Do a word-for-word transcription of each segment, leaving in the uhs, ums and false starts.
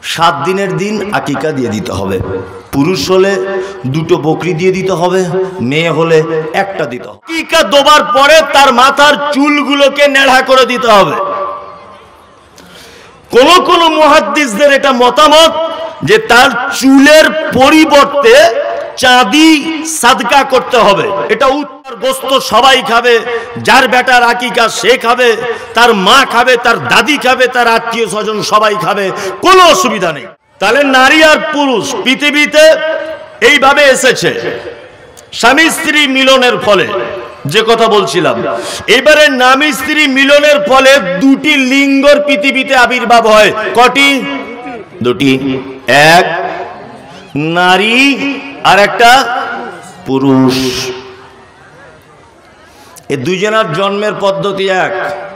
সাত দিনের দিন আকিকা দিয়ে দিতে হবে। পুরুষ হলে দুটো বকরি দিয়ে দিতে হবে, মেয়ে হলে একটা দিতে হবে। আকিকা দেবার পরে তার মাথার চুলগুলোকে নেড়া করে দিতে হবে। কোন কোন মুহাদ্দিসদের এটা মতামত যে তার চুলের পরিবর্তে চাঁদি সাদকা করতে হবে। এটা উত্তর গোস্ত সবাই খাবে, যার বেটার আকিকা সে খাবে, তার মা খাবে, তার দাদি খাবে, তার আত্মীয় স্বজন সবাই খাবে, কোনো অসুবিধা নেই। তাহলে নারী আর পুরুষ পৃথিবীতে এইভাবে এসেছে স্বামী স্ত্রী মিলনের ফলে, যে কথা বলছিলাম। এবারে স্বামী স্ত্রী মিলনের ফলে দুটি লিঙ্গর পৃথিবীতে আবির্ভাব হয়। কটি? দুটি। এক নারী আর একটা পুরুষ। এই দুজনের জন্মের পদ্ধতি এক।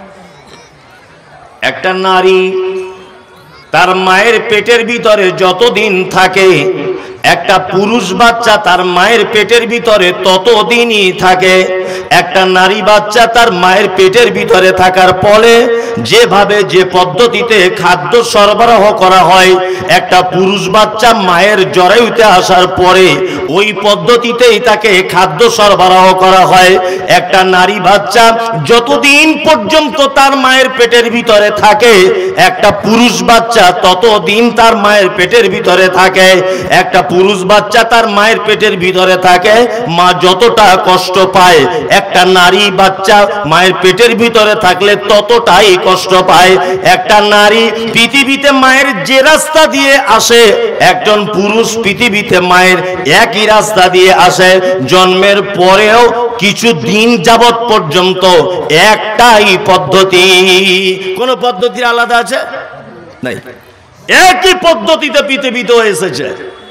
একটা নারী তার মায়ের পেটের ভিতরে যতদিন থাকে, একটা পুরুষ বাচ্চা তার মায়ের পেটের ভিতরে ততদিনই থাকে। একটা নারী বাচ্চা তার মায়ের পেটের ভিতরে থাকার ফলে যেভাবে যে পদ্ধতিতে খাদ্য সরবরাহ করা হয়, একটা পুরুষ বাচ্চা মায়ের জরায়ুতে আসার পরে ওই পদ্ধতিতেই তাকে খাদ্য সরবরাহ করা হয়। একটা নারী বাচ্চা যতদিন পর্যন্ত তার মায়ের পেটের ভিতরে থাকে, একটা পুরুষ বাচ্চা ততদিন তার মায়ের পেটের ভিতরে থাকে। একটা পুরুষ বাচ্চা তার মায়ের পেটের ভিতরে থাকে, মা যতটা কষ্ট পায়, একটা নারী বাচ্চা মায়ের পেটের ভিতরে থাকলে ততটাই কষ্ট পায়। একটা নারী পৃথিবীতে মায়ের যে রাস্তা দিয়ে আসে, একজন পুরুষ পৃথিবীতে মায়ের একই রাস্তা দিয়ে আসে। জন্মের পরেও কিছু দিন যাবত পর্যন্ত একটাই পদ্ধতি। কোন পদ্ধতি আলাদা আছে? নাই, একই পদ্ধতিতে পৃথিবীতে এসেছে।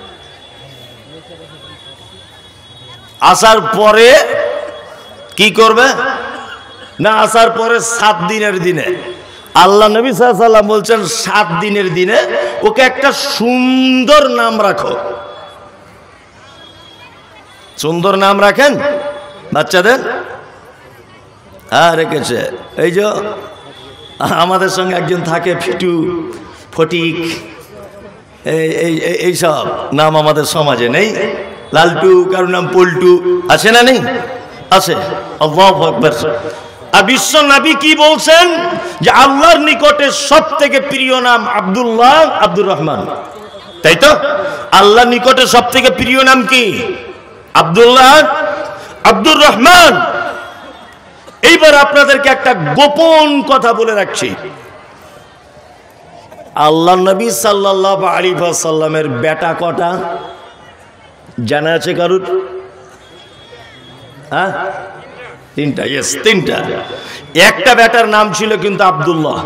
আসার পরে কি করবে না, আসার পরে সাত দিনের দিনে আল্লাহ নবী সাল্লাল্লাহু আলাইহি ওয়াসাল্লাম বলছেন, সাত দিনের দিনে ওকে একটা সুন্দর নাম রাখো। সুন্দর নাম রাখেন বাচ্চাদের? হ্যাঁ রেখেছে। এই যে আমাদের সঙ্গে একজন থাকে, ফিটু, ফটিক, এই এইসব নাম আমাদের সমাজে নেই। লালটু, কারোর নাম পল্টু, আছে না? নেই, আছে। আল্লাহু আকবার। আর বিশ্ব নবী কি বলছেন যে আল্লাহর নিকটে সব থেকে প্রিয় নাম আব্দুল্লাহ, আব্দুর রহমান, তাই তো? আল্লাহর নিকটে সব থেকে প্রিয় নাম কি? আব্দুল্লাহ, আব্দুর রহমান। এইবার আপনাদেরকে একটা গোপন কথা বলে রাখছি। আল্লাহ নবী সাল্লাল্লাহু আলাইহি ওয়াসাল্লামের বেটা কটা জানা আছে কারুর? হ্যাঁ, তিনটা। ইয়েস, তিনটা। একটা বেটার নাম ছিল কিন্তু আব্দুল্লাহ।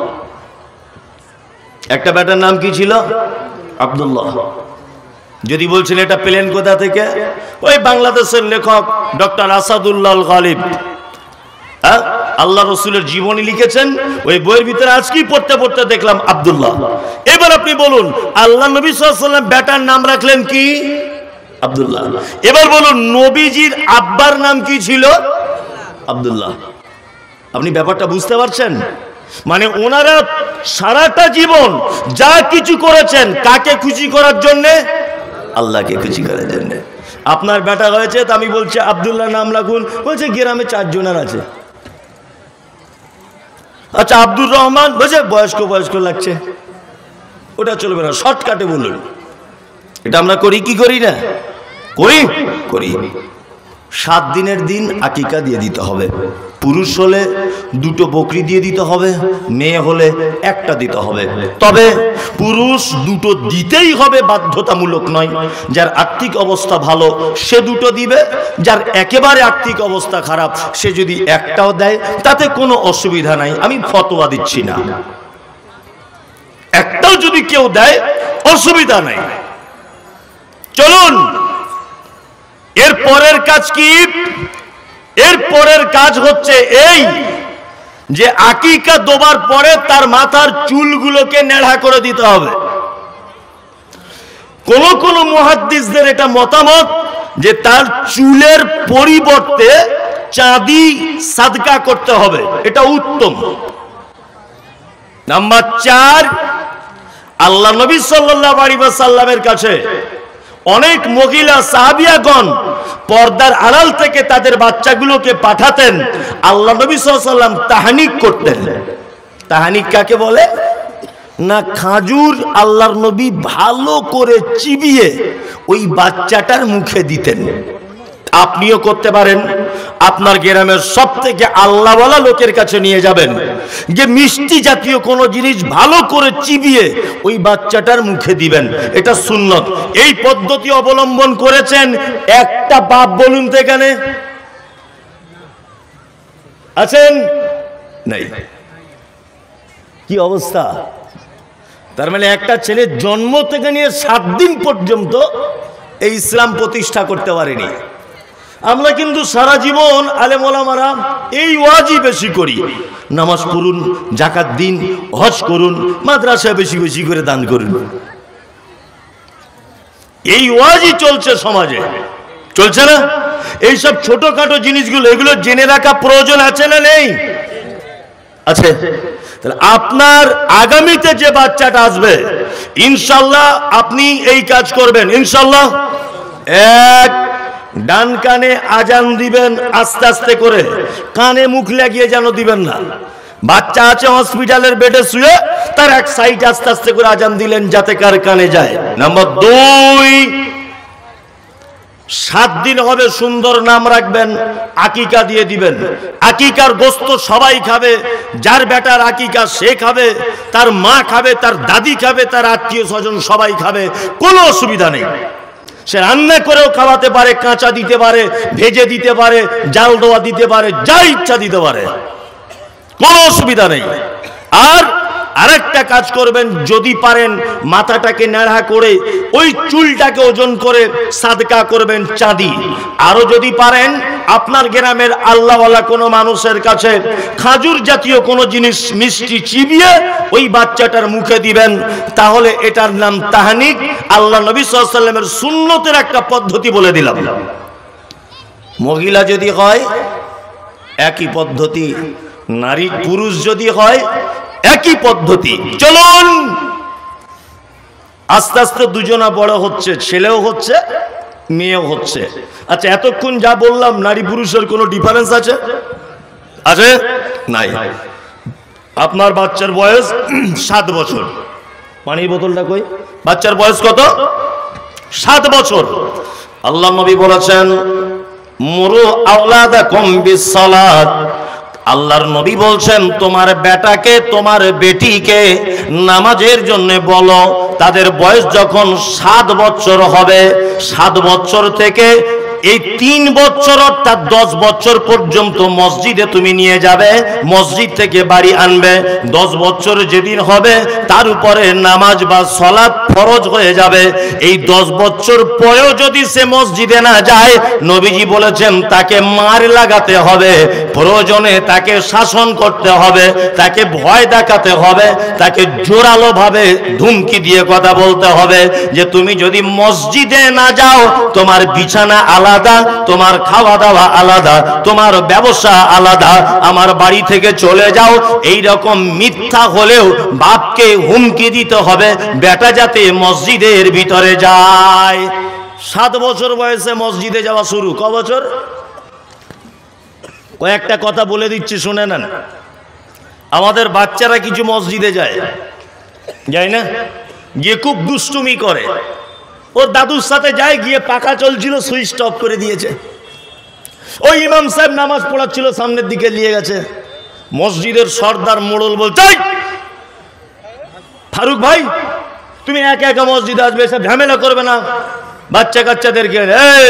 একটা বেটার নাম কি ছিল? আব্দুল্লাহ। যদি বলছেন এটা পেলেন কোথা থেকে, ওই বাংলাদেশের লেখক ডক্টর আসাদুল্লাহ গালিব হ্যাঁ আল্লাহ রসুলের জীবনী লিখেছেন, ওই বইয়ের ভিতরে আজকেই পড়তে পড়তে দেখলাম আব্দুল্লাহ। এবার আপনি বলুন, আল্লাহ নবী সাল্লাল্লাহু আলাইহি ওয়াসাল্লাম বেটার নাম রাখলেন কি? আব্দুল্লাহ। এবার বলুন, নবীজির আব্বার নাম কি ছিল? আব্দুল্লাহ। আপনি ব্যাপারটা বুঝতে পারছেন? মানে ওনারা সারাটা জীবন যা কিছু করেছেন কাকে খুশি করার জন্য? আল্লাহকে খুশি করার জন্য। আপনার বেটা হয়েছে, তো আমি বলছি আব্দুল্লাহ নাম রাখুন, বলছে গ্রামে চারজনের আছে। আচ্ছা আব্দুর রহমান, বলছে বয়স্ক বয়স্ক লাগছে, ওটা চলবে না, শর্টকাটে বলুন। এটা আমরা করি কি করি না? করি, করি। সাত দিনের দিন আকিকা দিয়ে দিতে হবে। পুরুষ হলে দুটো বকরি দিয়ে দিতে হবে, মেয়ে হলে একটা দিতে হবে। তবে পুরুষ দুটো দিতেই হবে, বাধ্যতামূলক নয়। যার আর্থিক অবস্থা ভালো সে দুটো দিবে, যার একেবারে আর্থিক অবস্থা খারাপ সে যদি একটাও দেয় তাতে কোনো অসুবিধা নাই। আমি ফতোয়া দিচ্ছি না, একটাও যদি কেউ দেয় অসুবিধা নাই। চলুন, এর পরের কাজ কি? এর পরের কাজ হচ্ছে এই যে আকিকা দেবার পরে তার মাথার চুলগুলোকে নেড়া করে দিতে হবে। কোন কোন মুহাদ্দিসদের এটা মতামত যে তার চুলের পরিবর্তে চাঁদি সাদকা করতে হবে, এটা উত্তম। নাম্বার চার, আল্লাহ নবী সাল্লাল্লাহু আলাইহি ওয়াসাল্লামের কাছে অনেক মহিলা সাহাবিয়াগণ পর্দার আড়াল থেকে তাদের বাচ্চাগুলোকে পাঠাতেন, আল্লাহ নবী সাল্লাল্লাহু আলাইহি ওয়াসাল্লাম তাহনিক করতেন। তাহনিক কাকে বলে? না খাজুর আল্লাহর নবী ভালো করে চিবিয়ে ওই বাচ্চাটার মুখে দিতেন। আপনিও করতে পারেন। আপনার গ্রামের সব থেকে আল্লাহওয়ালা লোকের কাছে নিয়ে যাবেন, যে মিষ্টি জাতীয় কোনো জিনিস ভালো করে চিবিয়ে ওই বাচ্চাটার মুখে দিবেন। এটা সুন্নত। এই পদ্ধতি অবলম্বন করেছেন একটা বাপ বলুন তো এখানে আছেন? নাই। কি অবস্থা? তার মানে একটা ছেলে জন্ম থেকে নিয়ে সাত দিন পর্যন্ত এই ইসলাম প্রতিষ্ঠা করতে পারেনি। আমরা কিন্তু সারা জীবন আলেম ওলামারা এই ওয়াজই বেশি করি, নামাজ পড়ুন, যাকাত দিন, হজ করুন, মাদ্রাসায় বেশি বেশি করে দান করুন। এই ওয়াজই চলছে সমাজে, চলছে না? এইসব ছোটখাটো জিনিসগুলো এগুলো জেনে রাখা প্রয়োজন আছে না নেই? আছে। তাহলে আপনার আগামীতে যে বাচ্চাটা আসবে ইনশাল্লাহ আপনি এই কাজ করবেন ইনশাল্লাহ। এক, ডান কানে আজান দিবেন আস্তে আস্তে করে, কানে মুখ লাগিয়ে যেন দিবেন না। বাচ্চা আছে হসপিটালের বেডে শুয়ে, তার এক সাইড আস্তে আস্তে করে আজান দিলেন যাতে কার কানে যায়। নাম্বার দুই, সাত দিন হবে সুন্দর নাম রাখবেন, আকিকা দিয়ে দিবেন। আকিকার গোস্ত সবাই খাবে, যার বেটার আকিকা সে খাবে, তার মা খাবে, তার দাদি খাবে, তার আত্মীয় স্বজন সবাই খাবে, কোনো অসুবিধা নেই। সে রান্না করেও খাওয়াতে পারে, কাঁচা দিতে পারে, ভেজে দিতে পারে, জাল দেওয়া দিতে পারে, যা ইচ্ছা দিতে পারে, কোনো অসুবিধা নেই। আর আরেকটা কাজ করবেন, যদি পারেন মাথাটাকে ন্যাড়া করে ওই চুলটাকে ওজন করে সাদকা করবেন চাঁদি। আরো যদি পারেন আপনার গ্রামের আল্লাহওয়ালা কোনো মানুষের কাছে খাজুর জাতীয় কোনো জিনিস মিষ্টি চিবিয়ে ওই বাচ্চাটার মুখে দিবেন, তাহলে এটার নাম তাহনিক। আল্লাহ নবী সাল্লাল্লাহু আলাইহি ওয়াসাল্লামের সুন্নতের একটা পদ্ধতি বলে দিলাম। মহিলা যদি হয় একই পদ্ধতি, নারী পুরুষ যদি হয় একই পদ্ধতি। চলুন আস্তে আস্তে দুজনা বড় হচ্ছে, ছেলেও হচ্ছে মেয়েও হচ্ছে। আচ্ছা, এতক্ষণ যা বললাম নারী পুরুষের কোনো ডিফারেন্স আছে? আছে? নাই। আপনার বাচ্চার বয়স সাত বছর, পানির বোতলটা কই? বাচ্চার বয়স কত? সাত বছর। আল্লাহ নবী বলেছেন মুরু আওলাদাকুম বিসসালাত। আল্লাহর নবী বলছেন তোমার বেটাকে তোমার বেটিকে নামাজের জন্য বলো। তাদের বয়স যখন সাত বছর হবে, সাত বছর থেকে এই তিন বছর অর্থাৎ দশ বছর পর্যন্ত মসজিদে তুমি নিয়ে যাবে, মসজিদ থেকে বাড়ি আনবে। দশ বছর যেদিন হবে তার উপরে নামাজ বা সলাৎ ফরজ হয়ে যাবে। এই দশ বছর পরেও যদি সে মসজিদে না যায়, নবীজি বলেছেন তাকে মার লাগাতে হবে, প্রয়োজনে তাকে শাসন করতে হবে, তাকে ভয় দেখাতে হবে, তাকে জোরালো ভাবে ধুমকি দিয়ে কথা বলতে হবে যে তুমি যদি মসজিদে না যাও তোমার বিছানা আলাদা, তোমার খাওয়া দাওয়া আলাদা, তোমার ব্যবসা আলাদা, আমার বাড়ি থেকে চলে যাও। এই রকম মিথ্যা হলেও বাপকে হুমকি দিতে হবে বেটা যাতে মসজিদের ভিতরে যায়। সাত বছর বয়সে মসজিদে যাওয়া শুরু। ক বছর? কয়েকটা কথা বলে দিচ্ছি শুনে নেন। আমাদের বাচ্চারা কিছু মসজিদে যায়, যায় না? গিয়ে খুব দুষ্টুমি করে। ওর দাদুর সাথে যায়, গিয়ে পাখা চলছিল সুইচ অফ করে দিয়েছে। ওই ইমাম সাহেব নামাজ পড়াচ্ছিল, সামনের দিকে নিয়ে গেছে। মসজিদের সর্দার মোড়ল বলছে ফারুক ভাই তুমি একা একা মসজিদে আসবে, এসব ঝামেলা করবে না বাচ্চা কাচ্চাদেরকে।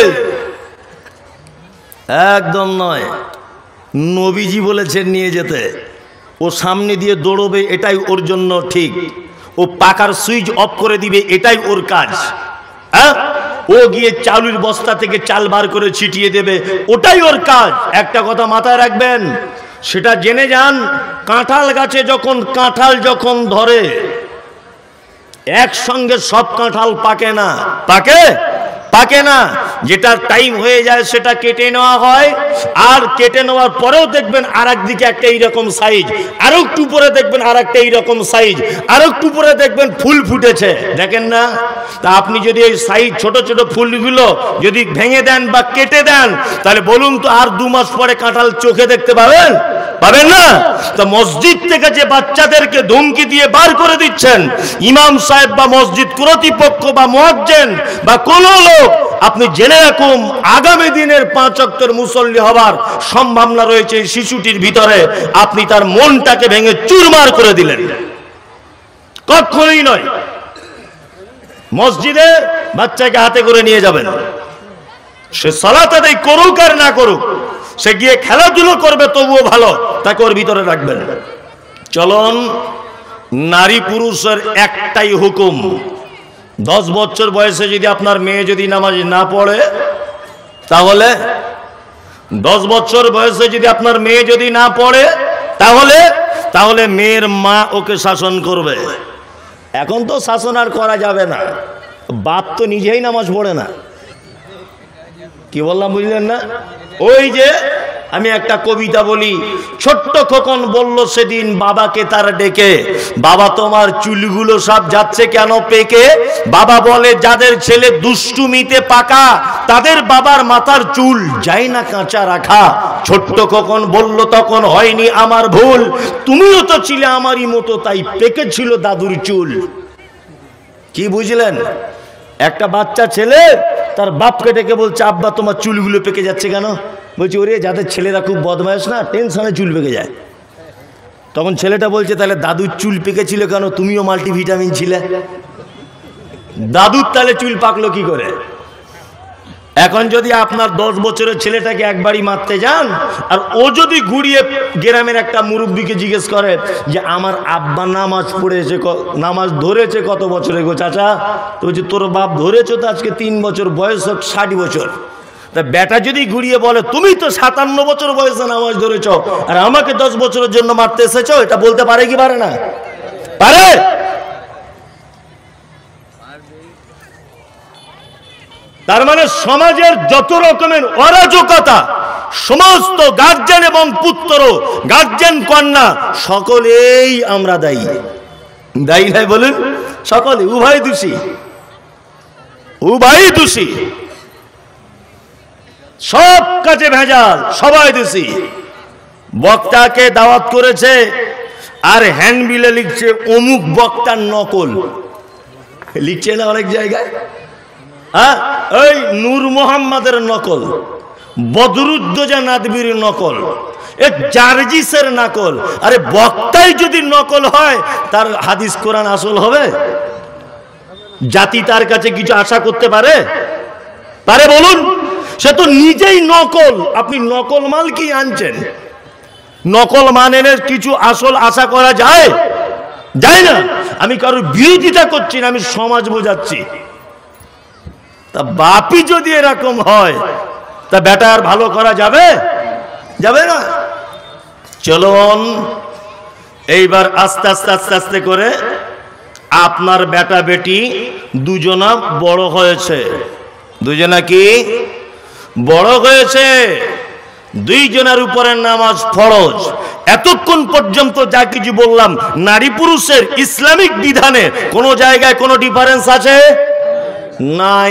একদম নয়, নবীজি বলেছেন নিয়ে যেতে। ও সামনে দিয়ে দৌড়বে, এটাই ওর জন্য ঠিক। ও পাকার সুইচ অফ করে দিবে, এটাই ওর কাজ। হ্যাঁ, ও গিয়ে চাউলের বস্তা থেকে চাল বার করে ছিটিয়ে দেবে, ওটাই ওর কাজ। একটা কথা মাথায় রাখবেন, সেটা জেনে যান। কাঁঠাল গাছে যখন কাঁঠাল যখন ধরে, একসঙ্গে সব কাঁঠাল পাকে না। পাকে? পাকে না। যেটা টাইম হয়ে যায় সেটা কেটে নেওয়া হয়, আর কেটে নেওয়ার পরেও দেখবেন আর একদিকে একটা এইরকম সাইজ, আর একটু পরে দেখবেন আর একটা এইরকম সাইজ, আর একটু পরে দেখবেন ফুল ফুটেছে, দেখেন না? তা আপনি যদি এই সাইজ ছোট ছোট ফুলগুলো যদি ভেঙে দেন বা কেটে দেন, তাহলে বলুন তো আর দু মাস পরে কাঁঠাল চোখে দেখতে পাবেন? পাবেন না। তো মসজিদ থেকে যে বাচ্চাদেরকে ধমকি দিয়ে বার করে দিচ্ছেন, ইমাম সাহেব বা মসজিদ কর্তৃপক্ষ বা মুয়াজ্জিন বা কোন লোক, আপনি জেনে রাখুন আগামী দিনের পাঁচ ওয়াক্তের মুসল্লি হবার সম্ভাবনা রয়েছে এই শিশুটির ভিতরে। আপনি তার মনটাকে ভেঙে চুরমার করে দিলেন, কখনোই নয়। মসজিদে বাচ্চাকে হাতে করে নিয়ে যাবেন, সে সালাত আদায় করুক আর না করুক, সে গিয়ে খেলাধুলো করবে তবুও ভালো, তাকে ওর ভিতরে রাখবেন। চলুন, নারী পুরুষের একটাই হুকুম, দশ বছর বয়সে যদি আপনার মেয়ে যদি নামাজ না পড়ে, তাহলে দশ বছর বয়সে যদি আপনার মেয়ে যদি না পড়ে, তাহলে তাহলে মেয়ের মা ওকে শাসন করবে। এখন তো শাসন আর করা যাবে না, বাপ তো নিজেই নামাজ পড়ে না। কি বললাম বুঝলেন না? ওই যে আমি একটা কবিতা বলি, ছোট্ট খোকন বলল সেদিন বাবাকে তার ডেকে, বাবা তোমার চুলগুলো সব যাচ্ছে কেন পেকে? বাবা বলে যাদের ছেলে দুষ্টুমিতে পাকা, তাদের বাবার মাথার চুল যায় না কাঁচা রাখা। ছোট্ট খোকন বলল তখন হয়নি আমার ভুল, তুমিও তো ছিলে আমারই মতো, তাই পেকে ছিল দাদুর চুল। কি বুঝলেন? একটা বাচ্চা ছেলে তার বাপকে ডেকে বলছে আব্বা তোমার চুলগুলো পেকে যাচ্ছে কেন? বলছি ওরে যাদের ছেলেরা খুব বদমাইশ না, টেনশনে চুল পেকে যায়। তখন ছেলেটা বলছে তাহলে দাদুর চুল পেকেছিল কেন? তুমিও মাল্টিভিটামিন ছিলে, দাদুর তাহলে চুল পাকলো কি করে? এখন যদি আপনার দশ বছরের ছেলেটাকে একবারই মারতে যান, আর ও যদি ঘুরিয়ে গ্রামের একটা মুরব্বীকে জিজ্ঞেস করে যে আমার আব্বা নামাজ পড়েছে, নামাজ ধরেছে কত বছরে গো চাচা? তো বলছে তোর বাপ ধরেছো তো আজকে তিন বছর বয়স, ষাট বছর। তা বেটা যদি ঘুরিয়ে বলে তুমি তো সাতান্ন বছর বয়সে নামাজ ধরেছ আর আমাকে দশ বছরের জন্য মারতে এসেছো, এটা বলতে পারে কি পারে না? পারে। তার মানে সমাজের যত রকমের অরাজকতা, সমস্ত গার্জেন এবং পুত্র, গার্জেন কন্যা, সকলেই আমরা দায়ী। দায়ী নাই বলুন? সকলে, উভয় দোষী, উভয় দোষী, সব কাজে ভেজাল, সবাই দোষী। বক্তাকে দাওয়াত করেছে আর হ্যান্ডবিলে লিখছে অমুক বক্তার নকল, লিখছে না অনেক জায়গায়। হ্যাঁ, ওই নূর মোহাম্মদের নকল, বদরুদ্দোজা নাদবির নকল, এক জার্জিসের নকল। আরে বক্তাই যদি নকল হয়, তার হাদিস কোরআন আসল হবে? জাতি তার কাছে কিছু আশা করতে পারে? পারে বলুন? সে তো নিজেই নকল। আপনি নকল মাল কি আনছেন? নকল মানের কিছু আসল আশা করা যায়? যায় না। আমি কারোর বিরোধিতা করছি না, আমি সমাজ বোঝাচ্ছি। তা বাপই যদি এরকম হয়, তা বেটা আর ভালো করা যাবে? যাবে না। চলুন এইবার আস্তে আস্তে আস্তে আস্তে করে আপনার বেটা বেটি দুজনা বড় হয়েছে। দুজনা কি বড় হয়েছে? দুইজনের উপরে নামাজ ফরজ। এতক্ষণ পর্যন্ত যা কিছু বললাম, নারী পুরুষের ইসলামিক বিধানে কোনো জায়গায় কোনো ডিফারেন্স আছে? নাই।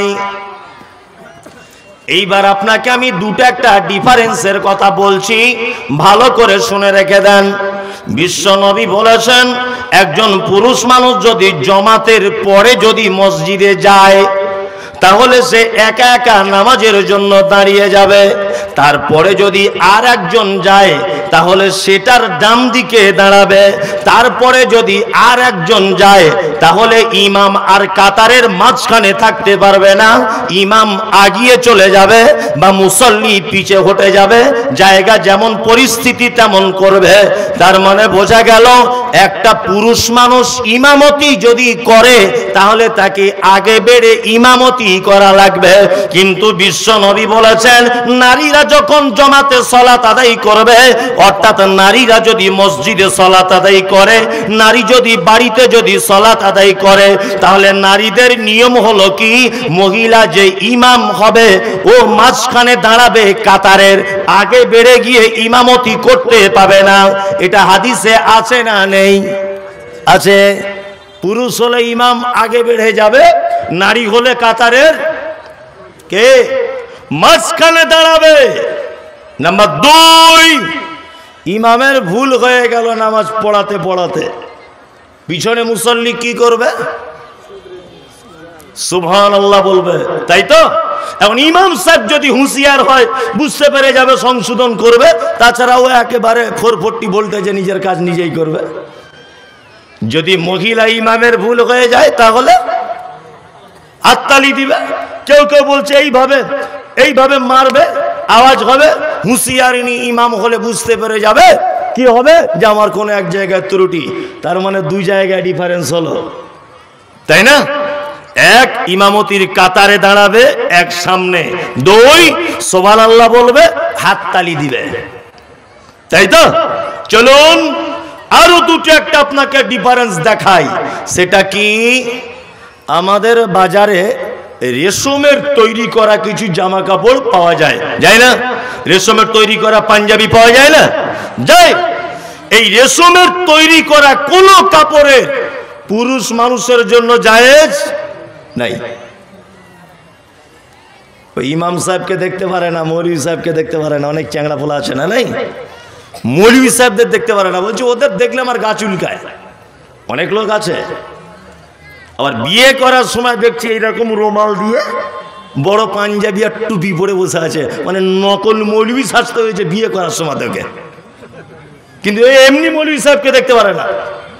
এইবার আপনাকে আমি দুটো একটা ডিফারেন্সের কথা বলছি, ভালো করে শুনে রেখে দেন। বিশ্ব নবী বলেছেন একজন পুরুষ মানুষ যদি জমাতের পরে যদি মসজিদে যায়, তাহলে সে একা একা নামাজের জন্য দাঁড়িয়ে যাবে। তারপরে যদি আর একজন যায়, তাহলে সেটার ডান দিকে দাঁড়াবে। তারপরে যদি আর একজন যায়, তাহলে ইমাম আর কাতারের মাঝখানে থাকতে পারবে না, ইমাম আগিয়ে চলে যাবে বা মুসল্লি পিছে হটে যাবে। জায়গা যেমন পরিস্থিতি তেমন করবে। তার মানে বোঝা গেল একটা পুরুষ মানুষ ইমামতি যদি করে, তাহলে তাকে আগে বেড়ে ইমামতি করা লাগবে। কিন্তু বিশ্ব নবী বলেছেন নারীরা যখন জমাতে সালাত আদায় করবে, অর্থাৎ নারীরা যদি মসজিদে সালাত আদায় করে, নারী যদি বাড়িতে যদি সালাত আদায় করে, তাহলে নারীদের নিয়ম হলো কি, মহিলা যে ইমাম হবে ও মাঝখানে দাঁড়াবে, কাতারের আগে বেড়ে গিয়ে ইমামতি করতে পাবে না। এটা হাদিসে আছে না নেই? আছে। পুরুষ হলে ইমাম আগে বেড়ে যাবে, নারী হলে কাতারের কে মাঝখানে দাঁড়াবে। নাম্বার দুই, ইমামের ভুল হয়ে গেল নামাজ পড়াতে পড়াতে, পিছনে মুসল্লি কি করবে? সুবহানাল্লাহ বলবে, তাই তো? এখন ইমাম সাহেব যদি হুঁশিয়ার হয়, বুঝতে পেরে যাবে, সংশোধন করবে। তাছাড়াও একেবারে ফোর ফোরটি ভোল্টেজে নিজের কাজ নিজেই করবে। যদি মহিলা ইমামের ভুল হয়ে যায়, তাহলে হাততালি দিবে। কেউ কেউ বলছে এইভাবে এইভাবে মারবে, আওয়াজ হবে। হুঁশিয়ারিনী ইমাম হলে বুঝতে পেরে যাবে কি হবে, যে আমার কোনো এক জায়গায় ত্রুটি। তার মানে দুই জায়গায় ডিফারেন্স হলো, তাই না? এক, ইমামতির কাতারে দাঁড়াবে, এক সামনে। দুই, সুবহানাল্লাহ বলবে, হাততালি দিবে, তাই তো? চলুন আরো দুটো একটা আপনাকে ডিফারেন্স দেখাই। সেটা কি, আমাদের বাজারে রেশমের তৈরি করা কিছু জামা কাপড় পাওয়া যায়, যায় না? রেশমের তৈরি করা পাঞ্জাবি পাওয়া যায় না? যায়। এই রেশমের তৈরি করা কোন কাপড়ের পুরুষ মানুষের জন্য জায়েজ নাই। ইমাম সাহেবকে দেখতে পারে না, মৌলভী সাহেবকে দেখতে পারে না, অনেক চ্যাংড়া পোলা আছে না, নাই? মৌলভী সাহেবদের দেখতে পারে না, বলছে ওদের দেখলে আমার গা চুলকায়। অনেক লোক আছে। আবার বিয়ে করার সময় দেখছি এইরকম রুমাল দিয়ে বড় পাঞ্জাবি আর টুপি পরে বসে আছে, মানে নকল মৌলভী সাজতে হয়েছে বিয়ে করার সময় থেকে। কিন্তু এমনি মৌলভী সাহেবকে দেখতে পারে না।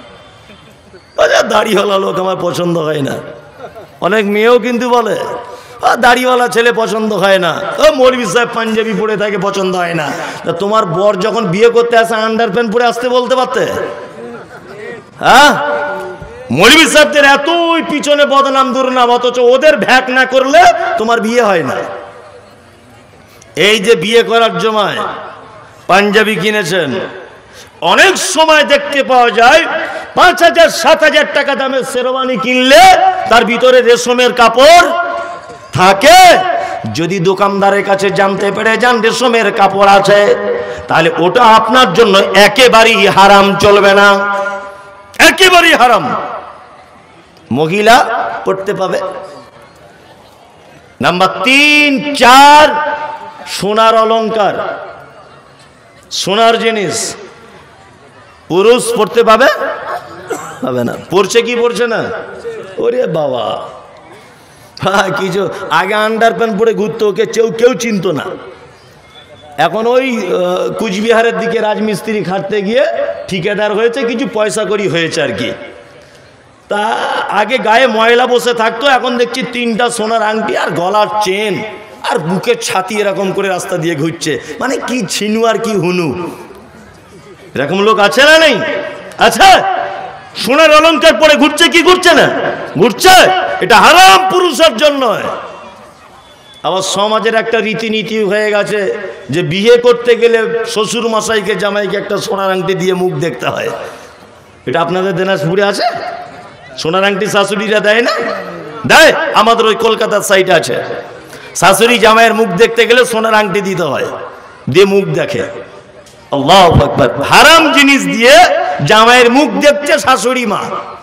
দাড়িওয়ালা লোক আমার পছন্দ হয় না। অনেক মেয়েও কিন্তু বলে দাড়িওয়ালা ছেলে পছন্দ হয় না, মৌলভী সাহেব পাঞ্জাবি পরে থাকে পছন্দ হয় না। তা তোমার বর যখন বিয়ে করতে আসে আন্ডার প্যান্ট পরে আসতে বলতে পারতে? হ্যাঁ, মৌলভী সাহেবদের এতই পিছনে বদনাম দুর্নাম, অথচ ওদের ভ্যাক না করলে তোমার বিয়ে হয় না। এই যে বিয়ে করার সময় পাঞ্জাবি কিনেছেন, অনেক সময় দেখতে পাওয়া যায় পাঁচ হাজার সাত হাজার টাকা দামের শেরওয়ানি কিনলে তার ভিতরে রেশমের কাপড় থাকে। যদি দোকানদারের কাছে জানতে পেরে যান রেশমের কাপড় আছে, তাহলে ওটা আপনার জন্য একেবারেই হারাম, চলবে না, একেবারেই হারাম। মহিলা পড়তে পাবে। নাম্বার তিন, চার, সোনার অলংকার, সোনার জিনিস পুরুষ পড়তে পাবে পাবে না? পড়ছে কি পড়ছে না? ওরে বাবা, হ্যাঁ, কিছু আগে আন্ডার প্যান্ট পরে ঘুরতো, ওকে কেউ কেউ চিনত না। এখন ওই কুচবিহারের দিকে রাজমিস্ত্রি খাটতে গিয়ে ঠিকাদার হয়েছে, কিছু পয়সা করি হয়েছে আর কি। তা আগে গায়ে ময়লা বসে থাকতো, এখন দেখছি তিনটা সোনার আংটি আর গলার চেন আর বুকের ছাতি এরকম করে রাস্তা দিয়ে ঘুরছে। মানে কি ছিনু আর কি হুনু, এরকম লোক আছে না নেই? আচ্ছা, সোনার অলংকার পরে ঘুরছে কি ঘুরছে না? ঘুরছে। এটা হারাম পুরুষের জন্য। আবার সমাজের একটা রীতিনীতি হয়ে গেছে যে বিয়ে করতে গেলে শ্বশুর মশাইকে জামাইকে একটা সোনার আংটি দিয়ে মুখ দেখতে হয়। এটা আপনাদের দিনাজপুরে আছে? সোনার আংটি শাশুড়িরা দেয় না? দেয়। আমাদের ওই কলকাতার সাইডে আছে, শাশুড়ি জামাইয়ের মুখ দেখতে গেলে সোনার আংটি দিতে হয়, দিয়ে মুখ দেখে। আল্লাহু আকবার। হারাম জিনিস দিয়ে জামাইয়ের মুখ দেখছে শাশুড়ি মা।